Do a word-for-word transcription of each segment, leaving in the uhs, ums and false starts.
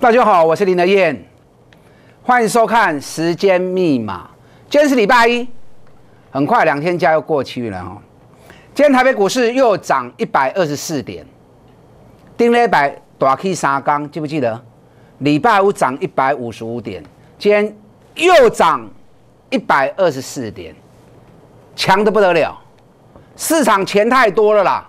大家好，我是林德燕，欢迎收看《时间密码》。今天是礼拜一，很快两天假又过去了哈。今天台北股市又涨一百二十四点，顶礼拜大起三天，记不记得？礼拜五涨一百五十五点，今天又涨一百二十四点，强得不得了。市场钱太多了啦，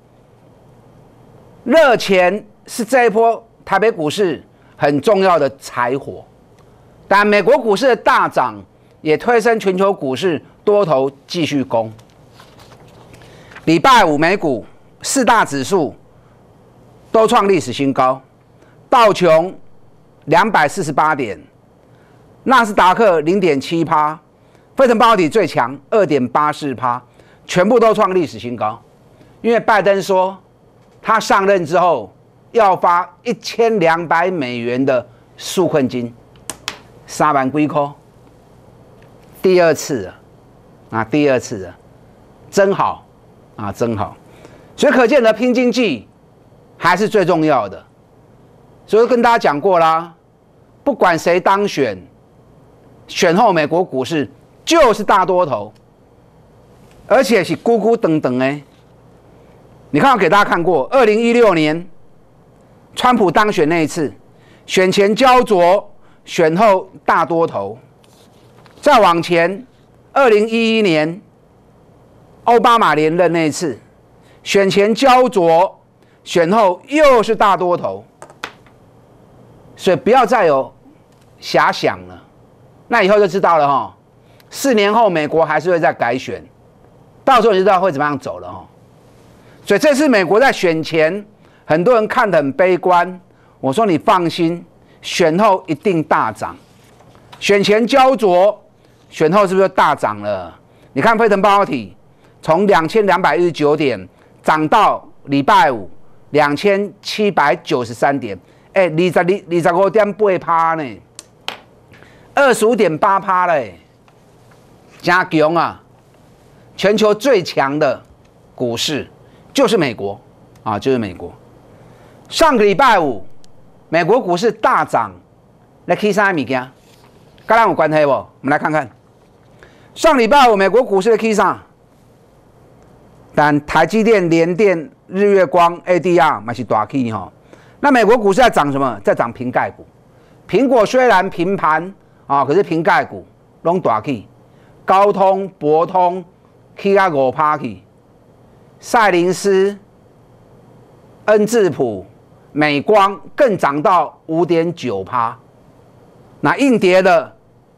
热钱是这一波台北股市很重要的柴火，但美国股市的大涨也推升全球股市多头继续攻。礼拜五美股四大指数都创历史新高，道琼两百四十八点，纳斯达克零点七趴，费城半导体最强二点八四趴，全部都创历史新高。因为拜登说他上任之后要发一千两百美元的纾困金，三万几块，第二次了啊，第二次了，真好啊，真好。所以可见的拼经济还是最重要的。所以跟大家讲过啦，不管谁当选，选后美国股市就是大多头，而且是咕咕等等哎。你看我给大家看过，二零一六年。川普当选那一次，选前焦灼，选后大多头。再往前，二零一一年奥巴马连任那一次，选前焦灼，选后又是大多头。所以不要再有遐想了，那以后就知道了哈。四年后美国还是会再改选，到时候你就知道会怎么样走了哈。所以这次美国在选前。很多人看得很悲观，我说你放心，选后一定大涨。选前焦灼，选后是不是大涨了？你看费城半导体从两千两百一十九点涨到礼拜五两千七百九十三点，哎，二十二二十五点八趴呢，二十五点八趴嘞，加强啊！全球最强的股市就是美国啊，就是美国。上个礼拜五，美国股市大涨，来起啥物件？跟咱有关系不？我们来看看。上礼拜五美国股市的起啥？但台积电、联电、日月光、A D R 嘛是大起哈。那美国股市在涨什么？在涨瓶盖股。苹果虽然平盘啊，可是瓶盖股拢大起。高通、博通起啊五趴去，赛灵思、恩智浦。美光更涨到 五点九趴，那硬碟的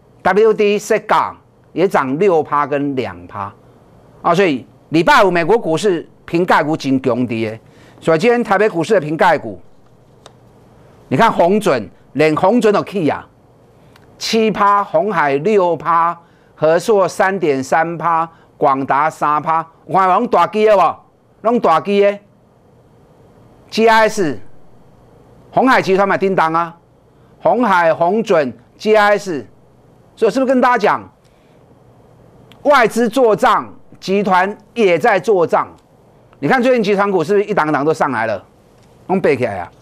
W D S E G A 也涨 六趴 跟 两趴，啊，所以礼拜五美国股市瓶盖股真强跌，所以今天台北股市的瓶盖股，你看红准连红准都起啊，七趴，鸿海六趴，和硕三点三趴，广达三趴，我看拢大基的不？拢大基的 ，G I S。鸿海集团买叮当啊，鸿海、鸿准、G I S， 所以是不是跟大家讲，外资做账，集团也在做账？你看最近集团股是不是一档档都上来了，拢背起来啊？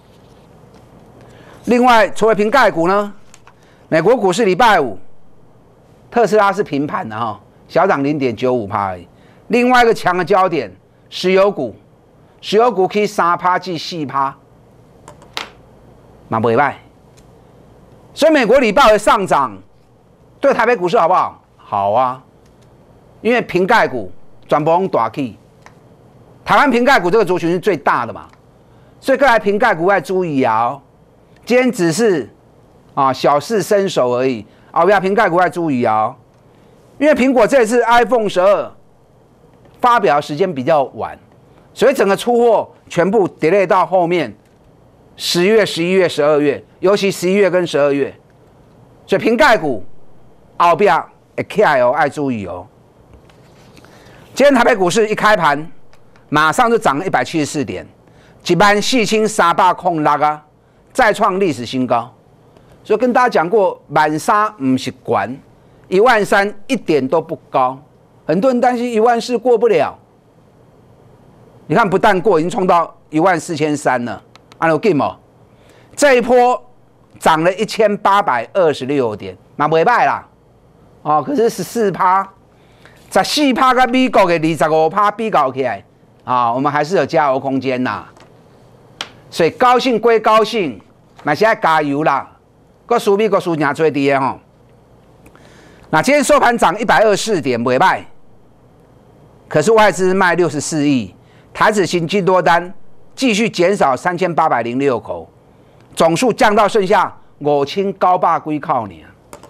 另外，除了瓶盖股呢，美国股市礼拜五，特斯拉是平盘的哈，小涨 零点九五趴而已。另外一个强的焦点，石油股，石油股可以三趴至四趴。嘛不赖，所以美国礼拜的上涨对台北股市好不好？好啊，因为瓶盖股全部拢大起，台湾瓶盖股这个族群是最大的嘛，所以各位瓶盖股要注意啊、哦。今天只是啊小试身手而已，后边瓶盖股要注意啊、哦，因为苹果这次 iPhone 十二发表时间比较晚，所以整个出货全部 delay 到后面。十月、十一月、十二月，尤其十一月跟十二月，所以瓶盖股后边会起来哦，要注意哦。今天台北股市一开盘，马上就涨了一百七十四点，一万四千三百零六啊，再创历史新高。所以跟大家讲过，万三不是关，一万三一点都不高。很多人担心一万四过不了，你看不但过，已经冲到一万四千三了。按有 game 哦， 这一波涨了一千八百二十六点，嘛袂歹啦，哦，可是十四趴，十四趴跟美国的二十五趴比较起来，啊，我们还是有加油空间呐。所以高兴归高兴，嘛是要加油啦。个输美国输赢最低的吼。那今天收盘涨一百二十四点，袂歹，可是外资卖六十四亿，台指新净多单继续减少三千八百零六口，总数降到剩下五千九百几口呢。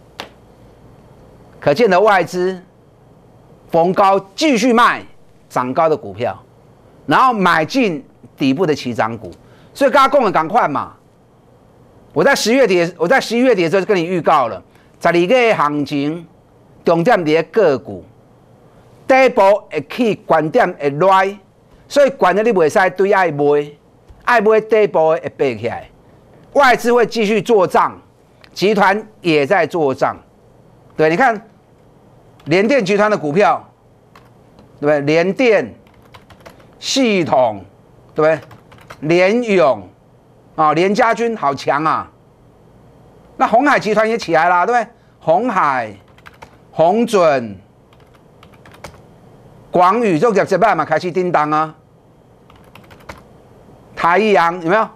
可见的外资逢高继续卖涨高的股票，然后买进底部的起涨股。所以刚刚讲的赶快嘛，我在十月底，我在十一月底的时候就跟你预告了，十二月的行情重点在个股，第一步会起，关点会来，所以关的你袂使对爱卖，爱卖第一步会爬起来。外资会继续做账，集团也在做账。对，你看联电集团的股票，对不对？联电、系统，对不对？联咏啊，联家军好强啊！那鸿海集团也起来了，对不对？鸿海、鸿准、广宇这个这半嘛开始叮当啊，台一阳有没有？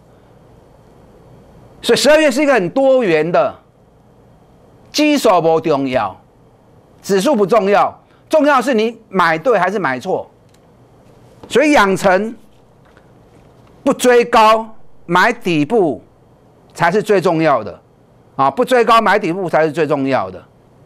所以十二月是一个很多元的，基手不重要，指数不重要，重要是你买对还是买错。所以养成不追高买底部才是最重要的啊！不追高买底部才是最重要的。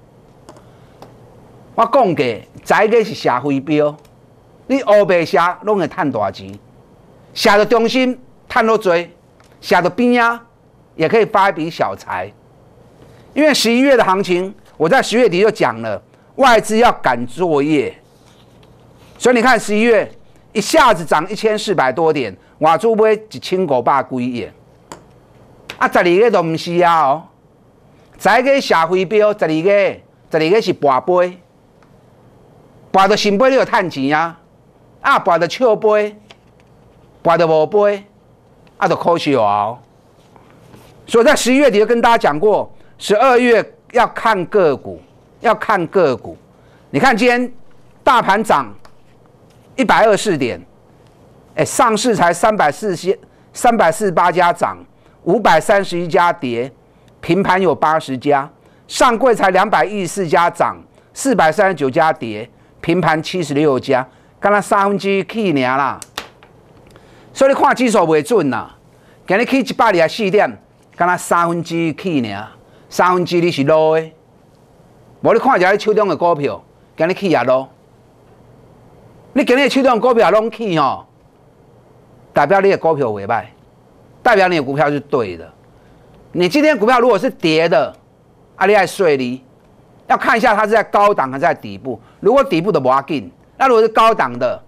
我讲过，这个是社会标，你黑白写拢会赚大钱，写到中心赚到多，写到边啊也可以发一笔小财。因为十一月的行情，我在十月底就讲了，外资要赶作业，所以你看十一月一下子涨一千四百多点。外资买一千五百几亿，啊，十二个都唔是啊哦，十一个社会标，十二个，十二个是跋杯，跋到新杯你就赚钱啊，啊，跋到笑杯，跋到无杯，啊，就可惜哦。所以在十一月底就跟大家讲过，十二月要看个股，要看个股。你看今天大盘涨一百二十四点。哎，上市才三百四十三百四十八家涨，五百三十一家跌，平盘有八十家，上柜才两百一十四家涨，四百三十九家跌，平盘七十六家，刚才三分之一起尔啦。所以你看指数袂准啦，今日起一百二十四点，刚才三分之一起尔，三分之一你是落的，无你看一下你手中的股票，今日起也落，你今日手中的股票拢起吼。代表你的股票尾败，代表你的股票是对的。你今天股票如果是跌的，啊，你爱税利，要看一下它是在高档还是在底部。如果底部的不要紧，那如果是高档的，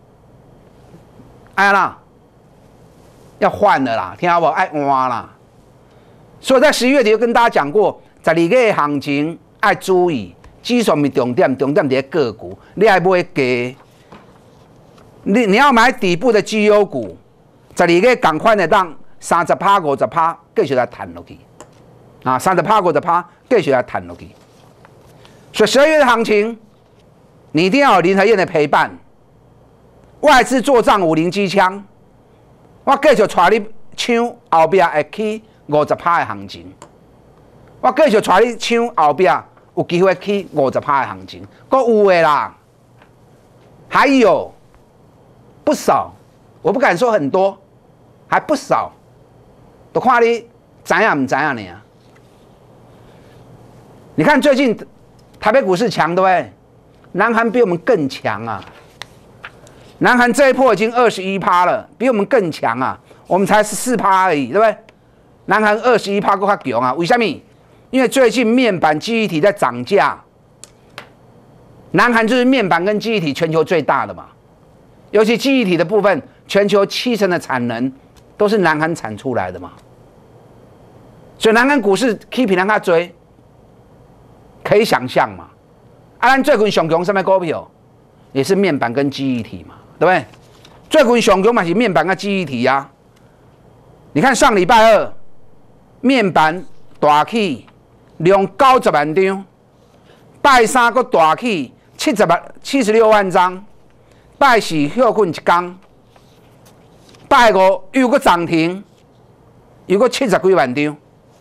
哎呀啦，要换了啦，听好不好？爱换啦。所以在十一月底就跟大家讲过，十二月的行情爱注意，指数是重点，重点在个股，你爱买低，你你要买底部的绩优股。十二个赶快的让三十趴、五十趴继续来弹落去，啊，三十趴、五十趴继续来弹落去。所以十二月的行情，你一定要有林和燕的陪伴，外资做账五零机枪，我继续带你抢后边会起五十趴的行情，我继续带你抢后边有机会起五十趴的行情，够有的啦，还有不少，我不敢说很多。还不少，都看你知影唔知影呢？你看最近台北股市强，对不对？南韩比我们更强啊！南韩这一波已经二十一趴了，比我们更强啊！我们才十四趴而已，对不对？南韩二十一趴够较强啊！为什么？因为最近面板记忆体在涨价，南韩就是面板跟记忆体全球最大的嘛，尤其记忆体的部分，全球七成的产能。都是南韩产出来的嘛，所以南韩股市起平让它追，可以想象嘛。啊，咱最近上强什么股票，也是面板跟记忆体嘛，对不对？最近上强嘛是面板跟记忆体啊。 你看上礼拜二面板大起，量九十万张，拜三个大起七十万七十六万张，拜四休困一天，拜五又个涨停，又个七十几万张。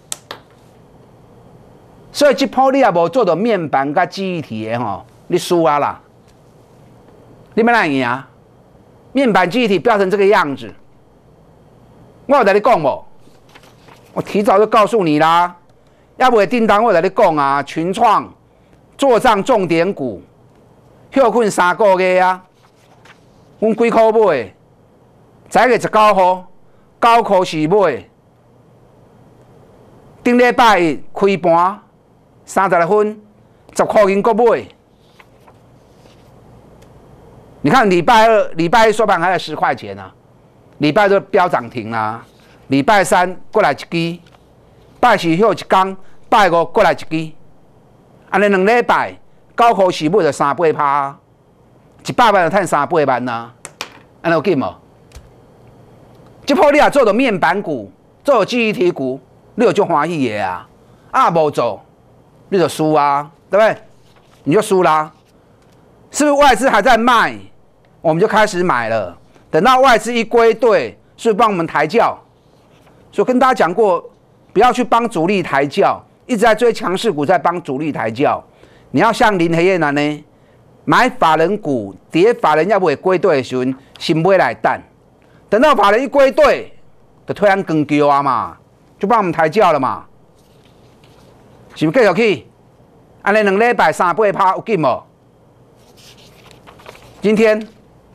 所以这波你也无做到面板甲记忆体的吼，你输啊啦！你要哪赢啊？面板记忆体飙成这个样子，我有跟你讲无？我提早就告诉你啦，要不会叮当我跟你讲啊，群创做账重点股，休困三个月啊，阮几块买，十月十九号九块四买，顶礼拜一开盘。三十来分，十块银够买。你看礼拜二、礼拜一收盘还有十块钱啊，礼拜二飙涨停啦、啊，礼拜三过来一支，拜四休一天，拜五过来一支，安尼两礼拜九块四买就三八趴，一百万就赚三八万呐，安尼有紧无？这波你也做到面板股，做到记忆体股，你有足欢喜的啊，啊无做。你就输啊，对不对？你就输啦，是不是外资还在卖，我们就开始买了？等到外资一归队，是不是帮我们抬轿？所以跟大家讲过，不要去帮主力抬轿，一直在追强势股，在帮主力抬轿。你要像林黑燕那呢，买法人股，跌法人要不会归队的时候，先买来等，等到法人一归队，就突然更叫啊嘛，就帮我们抬轿了嘛。是不是继续去？安尼两礼拜三八趴有紧无？今天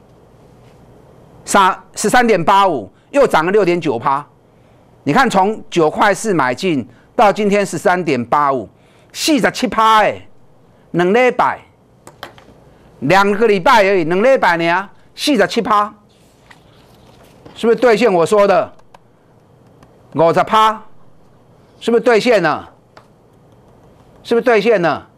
三十三点八五，又涨了六点九趴。你看，从九块四买进到今天十三点八五，四十七趴哎，两礼拜，两个礼拜而已，两礼拜呢，四十七趴，是不是兑现我说的五十趴？是不是兑现了？是不是兑现了？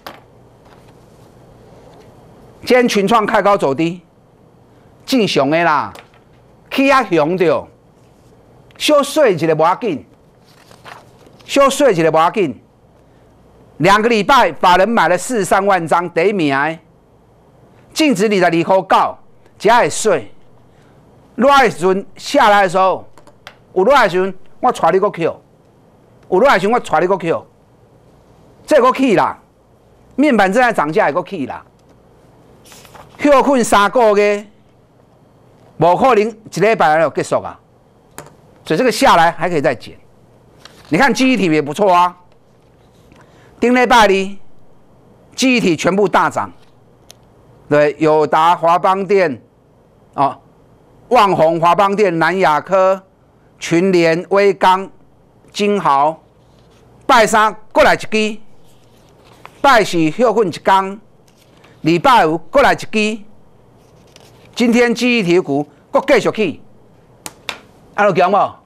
今天群创开高走低，正常的啦，起啊熊着，小碎一个无要紧，小碎一个无要紧。两个礼拜，法人买了四十三万张，第一名的，净值二十二块九，只会碎。落的时阵下来的时候，有落的时阵我带你个 Q， 有落的时阵我带你个 Q。这个起啦，面板正在涨价，也个起啦。休困三个月，无可能一礼拜就结束啊。所以这个下来还可以再减。你看记忆体也不错啊，顶礼拜呢，记忆体全部大涨。对，友达、华邦电，哦，旺宏、华邦电、南亚科、群联、威刚、金豪，拜三过来一支。拜四休困一天，礼拜五过来一支。今天记忆体股搁继续起，安有强无？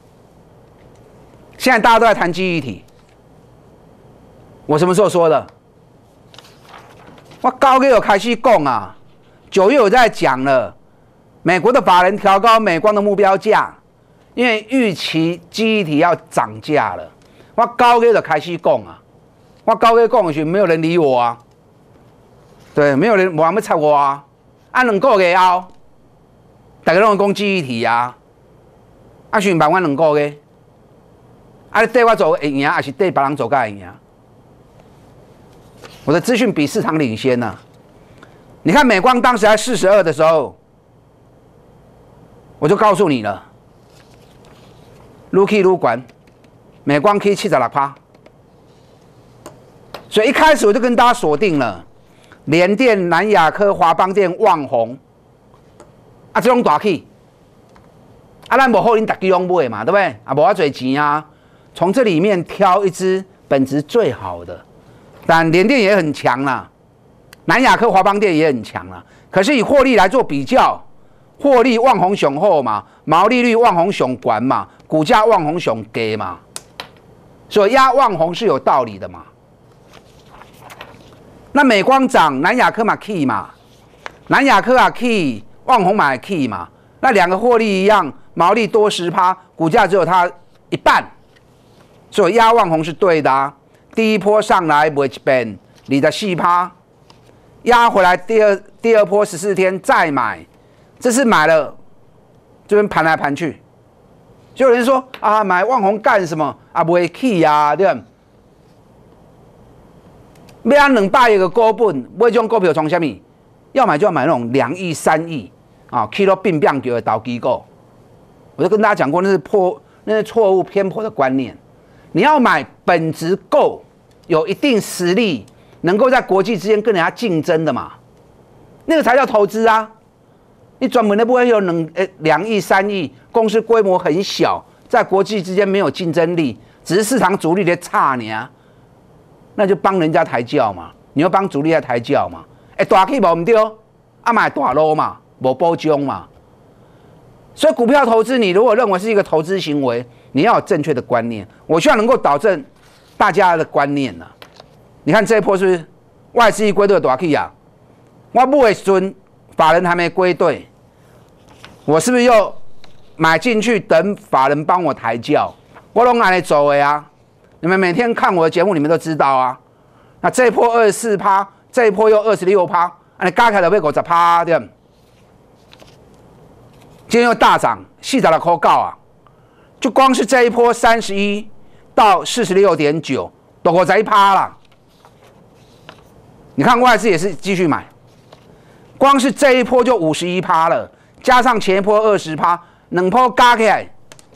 现在大家都在谈记忆体，我什么时候说的？我九月有开始讲啊，九月有在讲了。美国的法人调高美光的目标价，因为预期记忆体要涨价了。我九月就开始讲啊。我九月讲的时候，没有人理我啊，对，没有人无人要插我啊。啊，两个月后，大家拢讲记忆体啊，啊，想办我两个月，啊，你对我做会赢，还是对别人做会赢？我的资讯比市场领先呐、啊。你看美光当时在四十二的时候，我就告诉你了，愈去愈悬，美光可以七十六趴。所以一开始我就跟大家锁定了联电、南亚科、华邦电、旺宏，啊，这种大起，啊，咱无好恁大家拢买嘛，对不对？啊，无遐侪钱啊，从这里面挑一支本质最好的，但联电也很强啦，南亚科、华邦电也很强啦。可是以获利来做比较，获利旺宏雄厚嘛，毛利率旺宏雄管嘛，股价旺宏雄低嘛，所以压旺宏是有道理的嘛。那美光涨，南亚科嘛 key 嘛，南亚科啊 key， 旺宏买 key 嘛，那两个获利一样， 毛利多十趴，股价只有它一半，所以压旺宏是对的啊。第一波上来买一遍，你的四趴，压回来第二第二波十四天再买，这是买了这边盘来盘去，就有人说啊，买旺宏干什么啊？不会起呀，对吧？要按两百亿个股本，买这种股票从什么？要买就要买那种两亿、三亿啊，起到并变球的投机构。我就跟大家讲过，那是破，那是错误偏颇的观念。你要买本质够，有一定实力，能够在国际之间跟人家竞争的嘛，那个才叫投资啊。你专门的不会有两呃两亿、三亿，公司规模很小，在国际之间没有竞争力，只是市场主力的差你啊，那就帮人家抬轿嘛。你要帮主力来抬轿嘛？哎、欸，大起无唔对，啊买大落嘛，无保障嘛。所以股票投资，你如果认为是一个投资行为，你要有正确的观念。我希望能够导正大家的观念呢、啊。你看这一波是不是外资一归队大起啊？我买的时候法人还没归队，我是不是又买进去等法人帮我抬轿？我拢按你走的啊！你们每天看我的节目，你们都知道啊。那这一波二十四趴，这一波又二十六趴，你加起来就要五十趴对。今天又大涨，四十六块九啊！就光是这一波三十一到四十六点九，都五十一趴啦。你看外资也是继续买，光是这一波就五十一趴了，加上前一波二十趴，两波加起来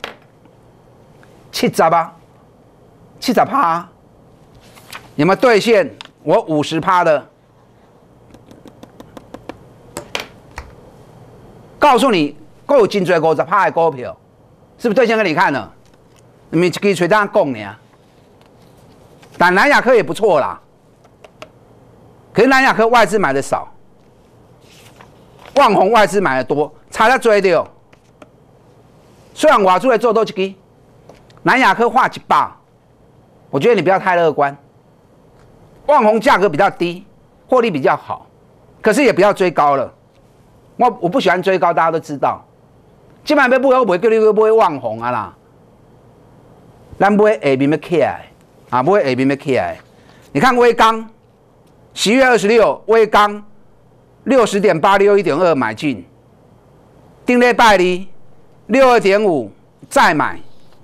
七十啊，七十趴，有没有兑现我五十趴的？告诉你。够有真多五十趴的股票，是不是兑现给你看了？你们可以随这样讲呢。但南亚科也不错啦，可是南亚科外资买的少，旺宏外资买的多，差在追的。虽然我出来做多一支，南亚科画一百，我觉得你不要太乐观。旺宏价格比较低，获利比较好，可是也不要追高了。我我不喜欢追高，大家都知道。今晚要买，我不会叫你去买旺宏啊啦，咱买下面要起来，啊，买下面要起来。你看威刚，十月二十六，威刚六十点八六一点二买进，顶礼拜二六二点五再买，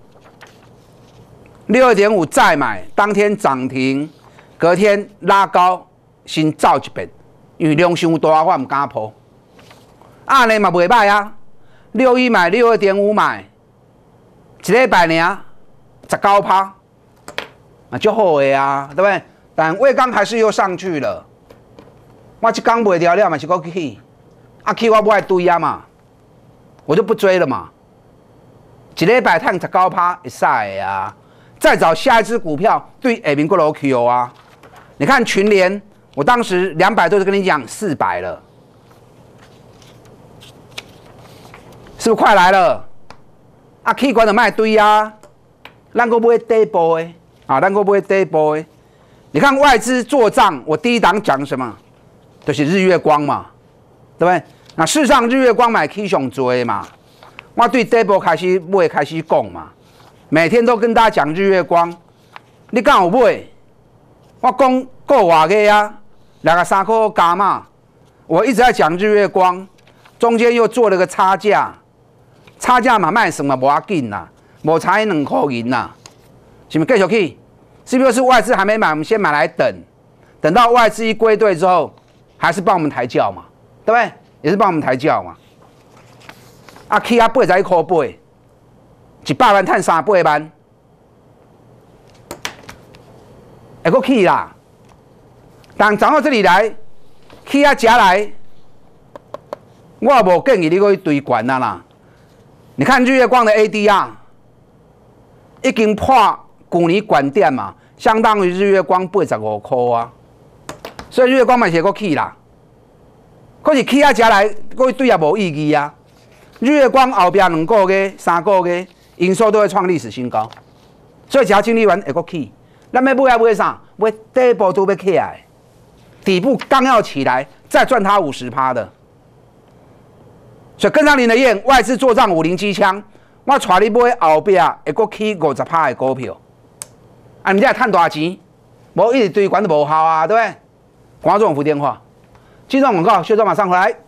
六二点五再买，当天涨停，隔天拉高，先走一遍，因为量伤大，我唔敢抛。啊，你嘛袂歹啊。六一买，六二点五买，一礼拜呢，十九趴，啊，就好的啊，对不对？但威刚还是又上去了，我一刚卖掉了嘛，是个起，啊起我不爱堆啊嘛，我就不追了嘛。一礼拜赚十九趴，会使的啊。再找下一支股票对下面过楼 Q 啊，你看群联，我当时两百多就跟你讲四百了。是不是快来了？啊，气管就卖堆啊，咱个买底部的啊，咱个买底部的。你看外资做账，我第一档讲什么？就是日月光嘛，对不对？那事实上日月光买起上多嘛，我对底部开始买开始讲嘛，每天都跟大家讲日月光，你敢有买？我讲够偌个啊，两个三块加嘛，我一直在讲日月光，中间又做了个差价。差价嘛卖什么无要紧啦，无差两块银啦，是不是继续去？是不是外资还没买，我们先买来等，等到外资一归队之后，还是帮我们抬轿嘛，对不对？也是帮我们抬轿嘛。啊，起啊八十一块八，一百万赚三百万，会阁起啦。但涨到这里来，起啊加来，我也无建议你去追悬啊啦。你看日月光的 A D R 已经破去年高点嘛，相当于日月光八十五块啊，所以日月光嘛是个起啦，可是起啊加来，个对也无意义啊。日月光后边两个月、三个月营收都会创历史新高，所以只要经历完会个起，咱要买要买啥？买底部都要起来，底部刚要起来，再赚它五十趴的。所以跟上林的燕，外资做账五零机枪， 我带你买后壁会阁起五十趴的股票，啊，你才赚大钱，无一直追管都无效啊，对不对？观众付电话，进段广告，休息马上回来。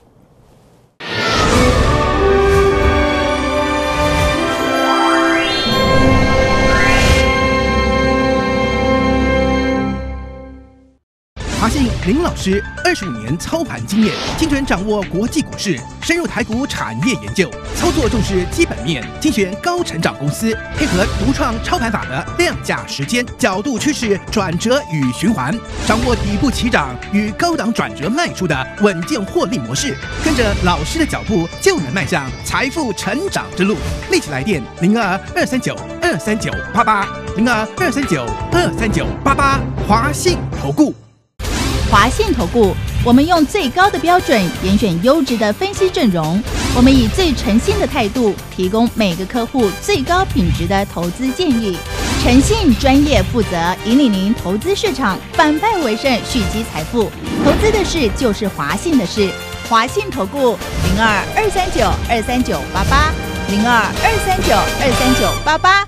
华信林老师二十五年操盘经验，精准掌握国际股市，深入台股产业研究，操作重视基本面，精选高成长公司，配合独创操盘法的量价时间、角度趋势、转折与循环，掌握底部起涨与高档转折卖出的稳健获利模式，跟着老师的脚步，就能迈向财富成长之路。立即来电零二二三九二三九八八零二二三九二三九八八，华信投顾。 华信投顾，我们用最高的标准严选优质的分析阵容，我们以最诚信的态度提供每个客户最高品质的投资建议，诚信、专业、负责，引领您投资市场反败为胜，蓄积财富。投资的事就是华信的事，华信投顾零二二三九二三九八八零二二三九二三九八八。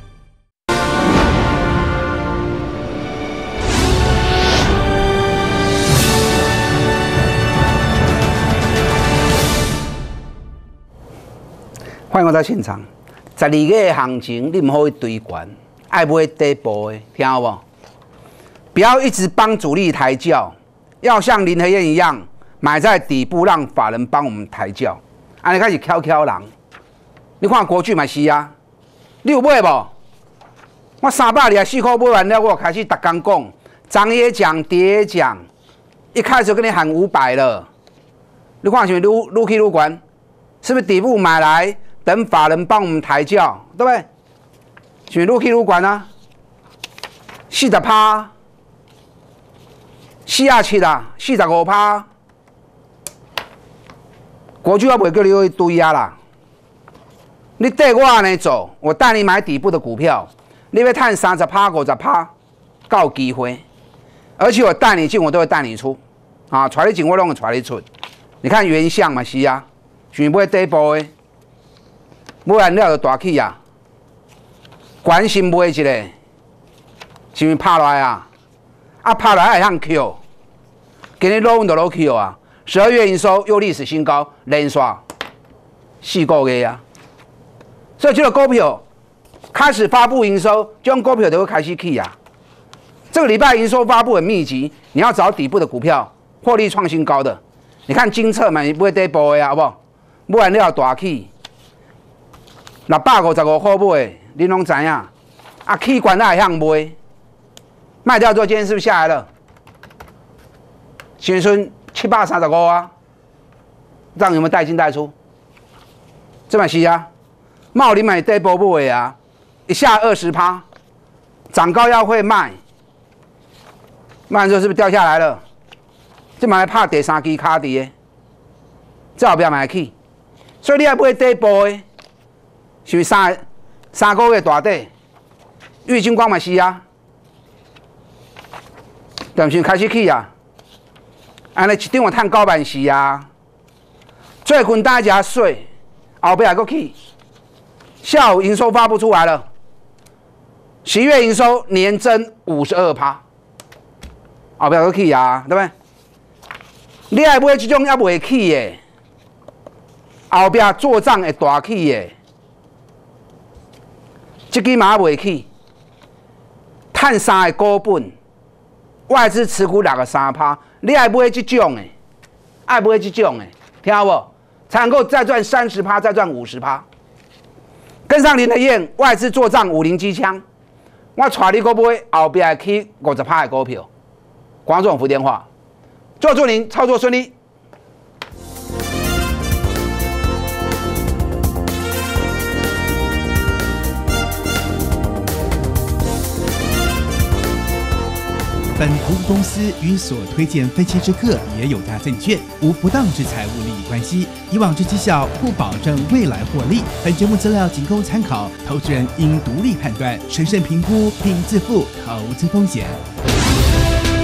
欢迎我在现场。十二月的行情，你唔好去追悬，爱买底部的，听好不？不要一直帮主力抬轿，要像林和燕一样，买在底部，让法人帮我们抬轿。安尼开始敲敲人。你看国巨嘛是啊，你有买无？我三百二十四块买完了，我开始逐天讲，涨也讲，跌也讲，一开始就跟你喊五百了。你看是不是愈愈去愈悬？是不是底部买来？等法人帮我们抬轿，对不对？选入 K 入管啊，四十趴，四廿七啦，四十五趴，国巨我不会叫你去堆啊啦。你带我安尼走，我带你买底部的股票，你要赚三十趴、五十趴，够机会。而且我带你进，我都会带你出，啊，带你进我拢会带你出。你看原相嘛是啊，选买底部的。买完了就大起啊！关心买一个，是毋是拍落来啊？啊，拍落来会向 Q， 今日落稳就落 Q 啊！十二月营收又历史新高，连刷四个月啊！所以这个股票开始发布营收，这种股票就会开始起啊！这个礼拜营收发布很密集，你要找底部的股票，获利创新高的。你看金策嘛，你买底部的啊，好不好？买完了大起。六百五十五块买，你拢知影。啊，起管它还向买，卖掉之后，今天是不是下来了？先生七百三十五啊，这样有没有带进带出？这嘛是啊，茂林买底部买啊，一下二十趴，涨高要会卖，卖完之后是不是掉下来了？这嘛来拍第三支卡底的，这后边买起，所以你要买底部的。是不是三三个月大底？玉金光嘛是啊，但是开始起啊，安尼一张我赚九万四啊，最近大家税，后边还阁起，下午营收发布出来了，十一月营收年增五十二趴，后边还阁起啊，对不对？你爱买这种还未起的，后边做账会大起的。这支嘛未起，赚三个股本，外资持股六个三趴，你爱买这种的，爱买这种的，听好不？才能够再赚三十趴，再赚五十趴。跟上林和燕，外资做账五零机枪，我带你个买后边起五十趴的股票。观众付电话，祝祝您操作顺利。 本投资公司与所推荐分期之客也有大证券，无不当之财务利益关系。以往之绩效不保证未来获利。本节目资料仅供参考，投资人应独立判断、审慎评估并自负投资风险。